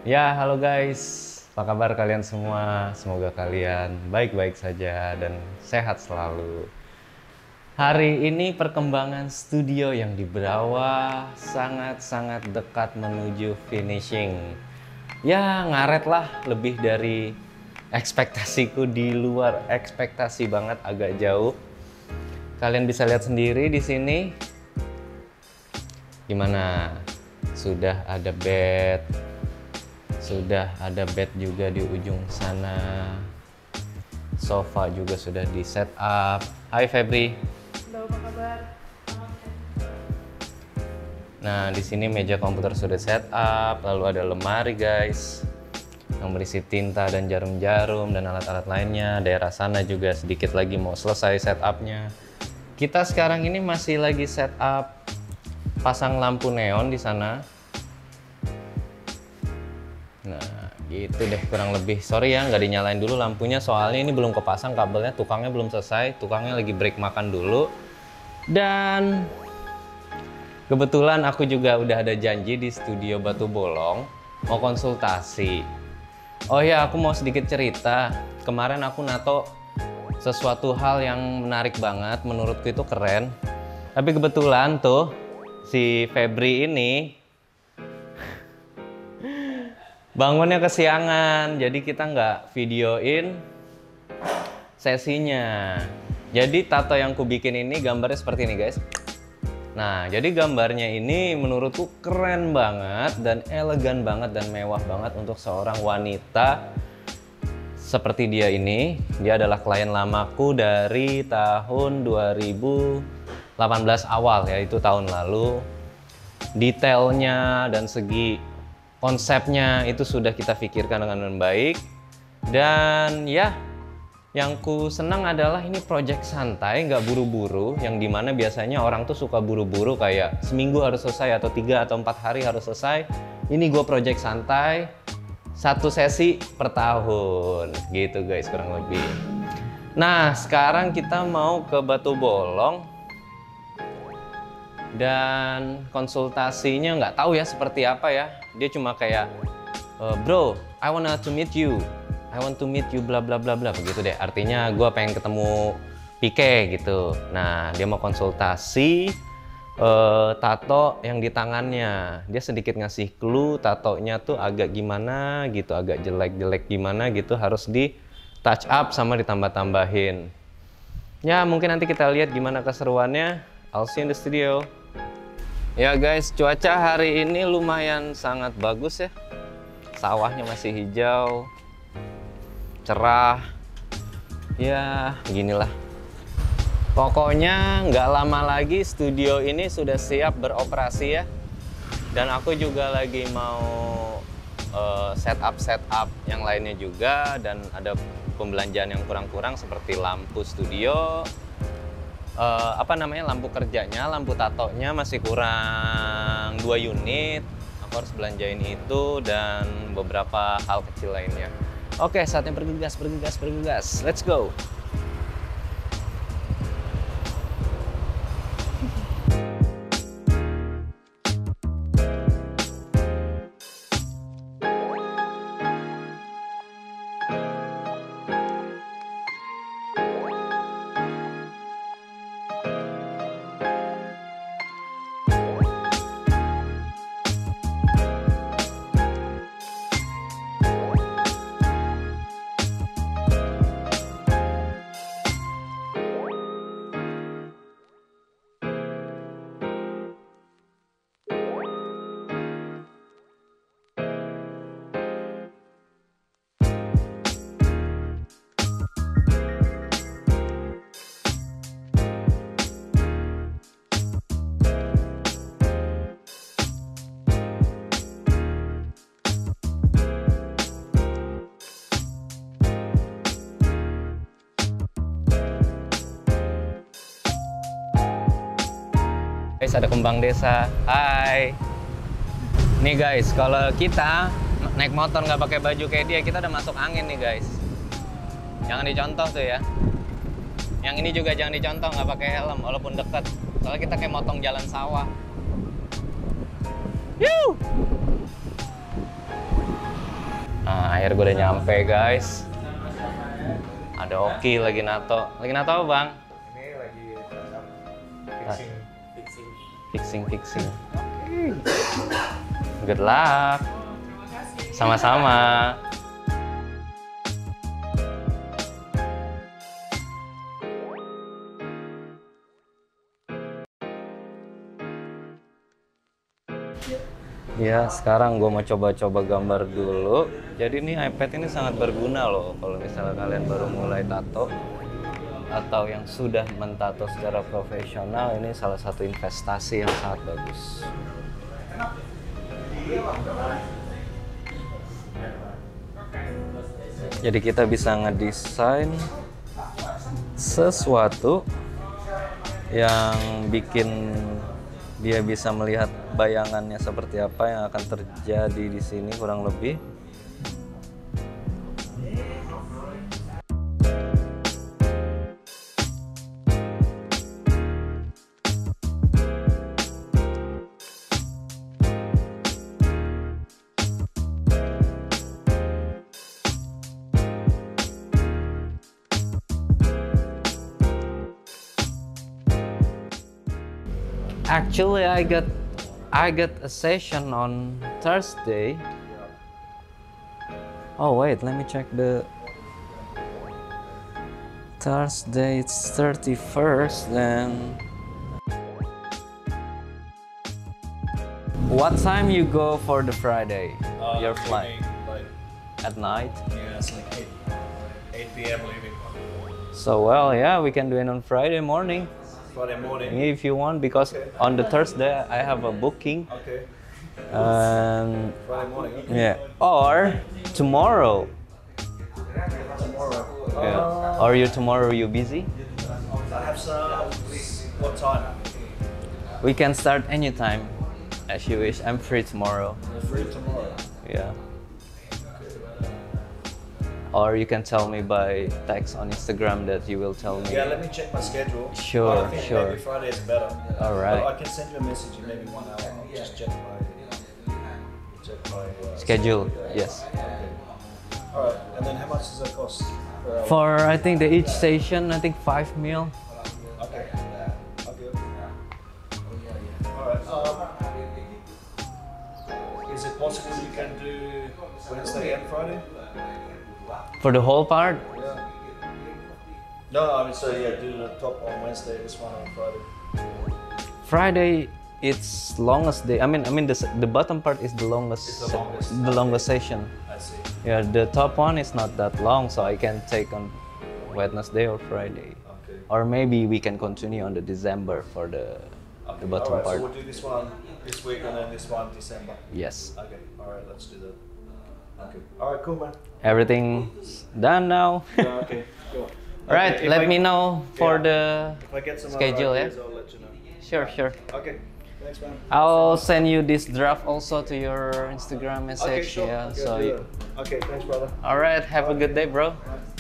Ya, halo guys. Apa kabar kalian semua? Semoga kalian baik-baik saja dan sehat selalu. Hari ini perkembangan studio yang di bawah sangat-sangat dekat menuju finishing. Ya, ngaret lah, lebih dari ekspektasiku, di luar ekspektasi banget, agak jauh. Kalian bisa lihat sendiri di sini. Gimana? Sudah ada bed. Sudah ada bed juga di ujung sana. Sofa juga sudah di set up. Hai Febri. Halo, apa kabar? Nah, di sini meja komputer sudah set up, lalu ada lemari guys yang berisi tinta dan jarum-jarum dan alat-alat lainnya. Daerah sana juga sedikit lagi mau selesai setupnya. Kita sekarang ini masih lagi set up pasang lampu neon di sana. Nah, gitu deh kurang lebih. Sorry ya, nggak dinyalain dulu lampunya soalnya ini belum kepasang kabelnya, tukangnya belum selesai, tukangnya lagi break makan dulu. Dan kebetulan aku juga udah ada janji di studio Batu Bolong mau konsultasi. Oh ya, aku mau sedikit cerita. Kemarin aku nato sesuatu hal yang menarik banget, menurutku itu keren. Tapi kebetulan tuh si Febri ini bangunnya kesiangan, jadi kita nggak videoin sesinya. Jadi tato yang ku bikin ini gambarnya seperti ini guys. Nah, jadi gambarnya ini menurutku keren banget dan elegan banget dan mewah banget untuk seorang wanita seperti dia ini. Dia adalah klien lamaku dari tahun 2018 awal, yaitu tahun lalu. Detailnya dan segi konsepnya itu sudah kita pikirkan dengan baik. Dan ya, yang ku senang adalah ini project santai, nggak buru-buru, yang dimana biasanya orang tuh suka buru-buru kayak seminggu harus selesai atau 3 atau 4 hari harus selesai. Ini gue project santai, satu sesi per tahun gitu guys kurang lebih. Nah, sekarang kita mau ke Batu Bolong dan konsultasinya nggak tahu ya seperti apa ya. Dia cuma kayak bro, I wanna to meet you, I want to meet you bla bla bla bla begitu deh. Artinya gue pengen ketemu Pike gitu. Nah, dia mau konsultasi tato yang di tangannya. Dia sedikit ngasih clue tatonya tuh agak gimana gitu, agak jelek-jelek gimana gitu, harus di touch up sama ditambah-tambahin. Ya, mungkin nanti kita lihat gimana keseruannya. I'll see you in the studio. Ya guys, cuaca hari ini lumayan sangat bagus ya. Sawahnya masih hijau, cerah. Ya, beginilah. Pokoknya nggak lama lagi studio ini sudah siap beroperasi ya. Dan aku juga lagi mau setup yang lainnya juga. Dan ada pembelanjaan yang kurang-kurang seperti lampu studio, lampu kerjanya, lampu tatonya masih kurang 2 unit. Aku harus belanjain itu dan beberapa hal kecil lainnya. Oke, saatnya bergegas. Let's go. Guys, ada kembang desa. Hai. Nih guys, kalau kita naik motor nggak pakai baju kayak dia, kita udah masuk angin nih guys. Jangan dicontoh tuh ya. Yang ini juga jangan dicontoh nggak pakai helm walaupun deket. Soalnya kita kayak motong jalan sawah. Yuh. Nah, akhirnya gue udah nyampe guys. Ada Oki lagi nato. Lagi nato apa bang? Ini lagi Fixing. Good luck. Sama-sama. Ya, sekarang gue mau coba-coba gambar dulu. Jadi ini iPad ini sangat berguna loh kalau misalnya kalian baru mulai tato atau yang sudah mentato secara profesional. Ini salah satu investasi yang sangat bagus. Jadi kita bisa ngedesain sesuatu yang bikin dia bisa melihat bayangannya seperti apa yang akan terjadi di sini kurang lebih. Actually, I got a session on Thursday. Oh wait, let me check the Thursday. It's 31st. Then what time you go for the Friday? Your flight like, at night. yeah, it's like 8 p.m. leaving. So well, yeah, we can do it on Friday morning. Friday morning. If you want, because on the Thursday I have a booking. Okay. Um, Friday morning. Okay. yeah, or tomorrow. Tomorrow. Yeah. Or you tomorrow you busy? I have some. What time? We can start anytime, as you wish. I'm free tomorrow. We're free tomorrow. Yeah. Or you can tell me by text on Instagram that you will tell me. Yeah, let me check my schedule. Sure, I think sure. Maybe Friday is better. All right. I can send you a message in maybe 1 hour. I'll just check my Schedule, yes. Okay. All right. And then how much does that cost per hour? For I think the each station, I think 5 mil. Okay. Okay. All right. Is it possible you can do Wednesday and Friday? For the whole part, Yeah. No, I mean, so yeah, do the top on Wednesday, this one on Friday. Friday it's longest day. I mean the bottom part is the longest. It's the longest. The longest session. I see. Yeah, the top one is not that long, so I can take on Wednesday or Friday. Okay. Or maybe we can continue on the December for the bottom All right, part. so we'll do this one this week and then this one December. Yes. Okay. All right, let's do that. Okay. All right, cool, man. Everything's done now. Yeah, okay. Cool. All right, Okay, if let I- me know for yeah. the If I get some schedule, other yeah? ideas, I'll let you know. Sure. Okay. Thanks, man. I'll send you this draft also to your Instagram Okay, message. sure. Yeah. Okay, So. I'll do that. Okay, thanks, brother. All right, have a good day, bro.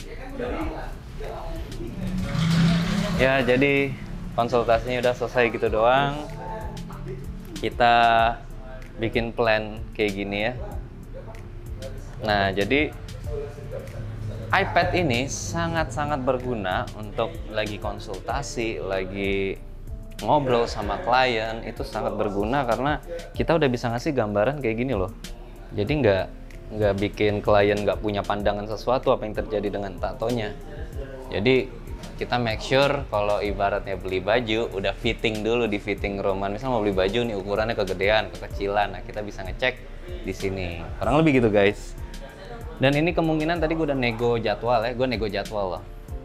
Ya, jadi konsultasinya udah selesai gitu doang. Kita bikin plan kayak gini ya. Nah, jadi iPad ini sangat-sangat berguna untuk lagi konsultasi, lagi ngobrol sama klien, itu sangat berguna karena kita udah bisa ngasih gambaran kayak gini loh. Jadi nggak bikin klien nggak punya pandangan sesuatu apa yang terjadi dengan tatonya. Jadi kita make sure kalau ibaratnya beli baju udah fitting dulu di fitting rooman. Misal mau beli baju nih ukurannya kegedean, kekecilan, nah kita bisa ngecek di sini. Kurang lebih gitu guys. Dan ini kemungkinan tadi gue udah nego jadwal ya, gue nego jadwal loh.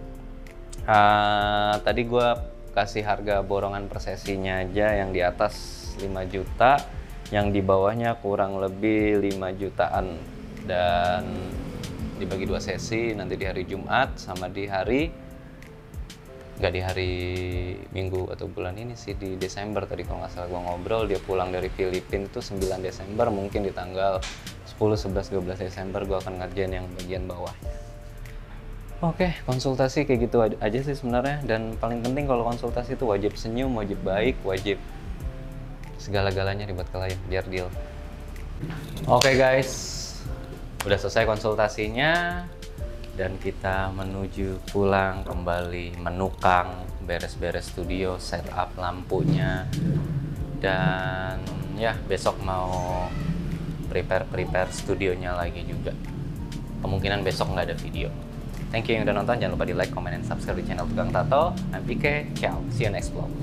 Tadi gue kasih harga borongan per sesinya aja yang di atas 5 juta, yang di bawahnya kurang lebih 5 jutaan. Dan dibagi 2 sesi, nanti di hari Jumat sama di hari, nggak di hari Minggu atau bulan ini sih, di Desember tadi kalau nggak salah gue ngobrol. Dia pulang dari Filipina itu 9 Desember, mungkin di tanggal 10, 11, 12 Desember gue akan ngerjain yang bagian bawahnya. Oke, konsultasi kayak gitu aja sih sebenarnya. Dan paling penting kalau konsultasi itu wajib senyum, wajib baik, wajib segala-galanya dibuat klien biar deal. Oke guys, Udah selesai konsultasinya dan kita menuju pulang, kembali menukang, beres-beres studio, setup lampunya, dan ya besok mau prepare studionya lagi juga. Kemungkinan besok nggak ada video. Thank you yang udah nonton, jangan lupa di like, comment, dan subscribe di channel Tukang Tato. I'm PK, ciao, see you next vlog.